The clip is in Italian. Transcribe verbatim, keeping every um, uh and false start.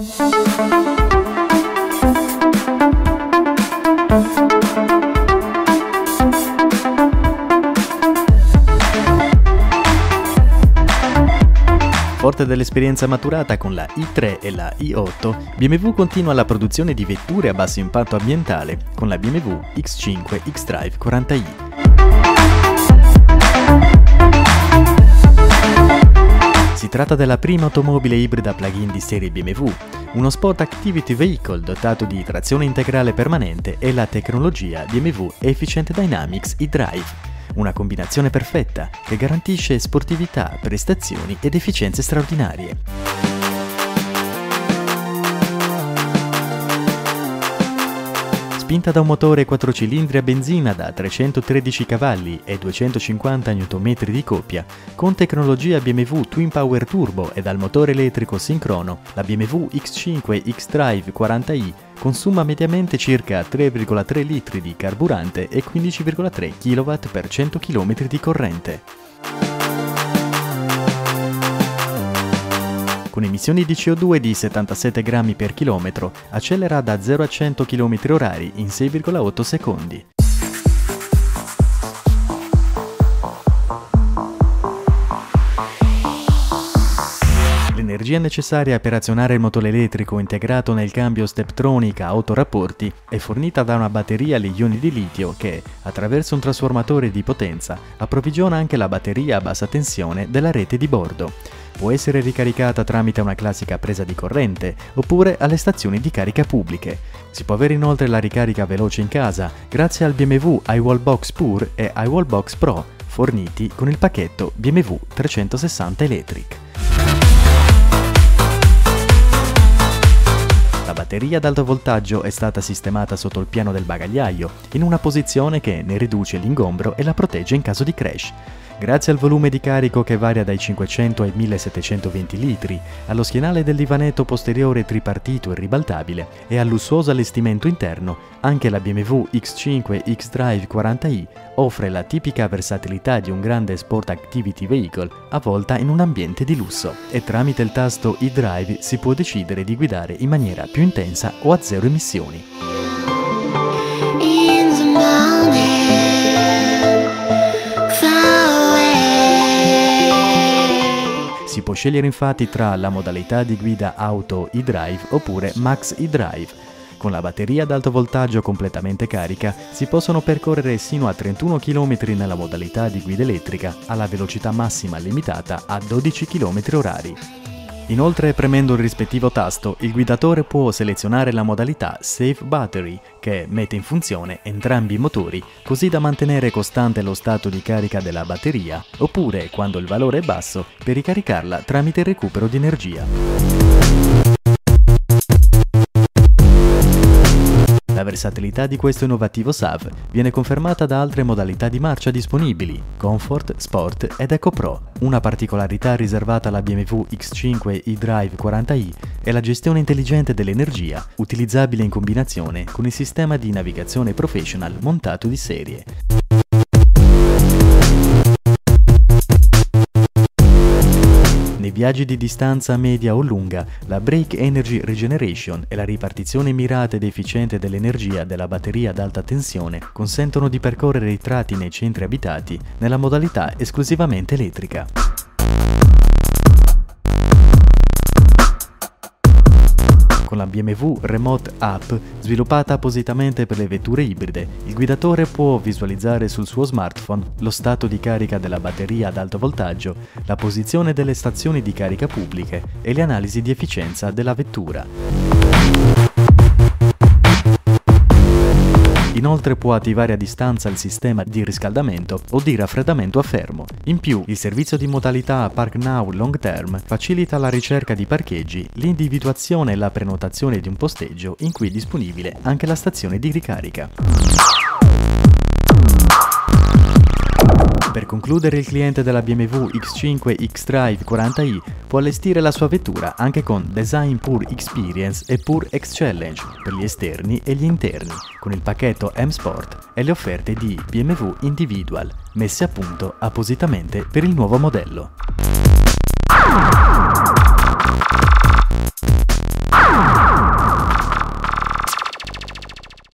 Forte dell'esperienza maturata con la i tre e la i otto, B M W continua la produzione di vetture a basso impatto ambientale con la B M W X cinque xDrive quaranta i. Si tratta della prima automobile ibrida plug-in di serie B M W, uno Sport Activity Vehicle dotato di trazione integrale permanente e la tecnologia B M W Efficient Dynamics eDrive. Una combinazione perfetta che garantisce sportività, prestazioni ed efficienze straordinarie. Spinta da un motore quattro cilindri a benzina da trecentotredici cavalli e duecentocinquanta newton metri di coppia, con tecnologia B M W Twin Power Turbo e dal motore elettrico sincrono, la B M W X cinque xDrive quaranta i consuma mediamente circa tre virgola tre litri di carburante e quindici virgola tre chilowatt per cento chilometri di corrente. Con emissioni di C O due di settantasette grammi per chilometro, accelera da zero a cento chilometri orari in sei virgola otto secondi. L'energia necessaria per azionare il motore elettrico integrato nel cambio Steptronic a otto rapporti è fornita da una batteria agli ioni di litio che, attraverso un trasformatore di potenza, approvvigiona anche la batteria a bassa tensione della rete di bordo. Può essere ricaricata tramite una classica presa di corrente oppure alle stazioni di carica pubbliche. Si può avere inoltre la ricarica veloce in casa grazie al B M W iWallbox Pure e iWallbox Pro, forniti con il pacchetto B M W trecentosessanta Electric. La batteria ad alto voltaggio è stata sistemata sotto il piano del bagagliaio, in una posizione che ne riduce l'ingombro e la protegge in caso di crash. Grazie al volume di carico che varia dai cinquecento ai millesettecentoventi litri, allo schienale del divanetto posteriore tripartito e ribaltabile e al lussuoso allestimento interno, anche la B M W X cinque xDrive quaranta i offre la tipica versatilità di un grande Sport Activity Vehicle avvolta in un ambiente di lusso e tramite il tasto eDrive si può decidere di guidare in maniera più intensa o a zero emissioni. Si può scegliere infatti tra la modalità di guida auto eDrive oppure Max eDrive. Con la batteria ad alto voltaggio completamente carica si possono percorrere sino a trentuno chilometri nella modalità di guida elettrica alla velocità massima limitata a dodici chilometri orari. Inoltre, premendo il rispettivo tasto, il guidatore può selezionare la modalità Save Battery, che mette in funzione entrambi i motori, così da mantenere costante lo stato di carica della batteria, oppure, quando il valore è basso, per ricaricarla tramite il recupero di energia. La versatilità di questo innovativo S A V viene confermata da altre modalità di marcia disponibili, Comfort, Sport ed Eco Pro. Una particolarità riservata alla B M W X cinque eDrive quaranta i è la gestione intelligente dell'energia, utilizzabile in combinazione con il sistema di navigazione Professional montato di serie. Nei viaggi di distanza media o lunga, la Brake Energy Regeneration e la ripartizione mirata ed efficiente dell'energia della batteria ad alta tensione consentono di percorrere i tratti nei centri abitati nella modalità esclusivamente elettrica. Con la B M W Remote App, sviluppata appositamente per le vetture ibride, il guidatore può visualizzare sul suo smartphone lo stato di carica della batteria ad alto voltaggio, la posizione delle stazioni di carica pubbliche e le analisi di efficienza della vettura. Inoltre può attivare a distanza il sistema di riscaldamento o di raffreddamento a fermo. In più, il servizio di modalità Park Now Long Term facilita la ricerca di parcheggi, l'individuazione e la prenotazione di un posteggio in cui è disponibile anche la stazione di ricarica. Per concludere, il cliente della B M W X cinque xDrive quaranta i può allestire la sua vettura anche con Design Pure Experience e Pure X Challenge per gli esterni e gli interni, con il pacchetto M Sport e le offerte di B M W Individual, messe a punto appositamente per il nuovo modello.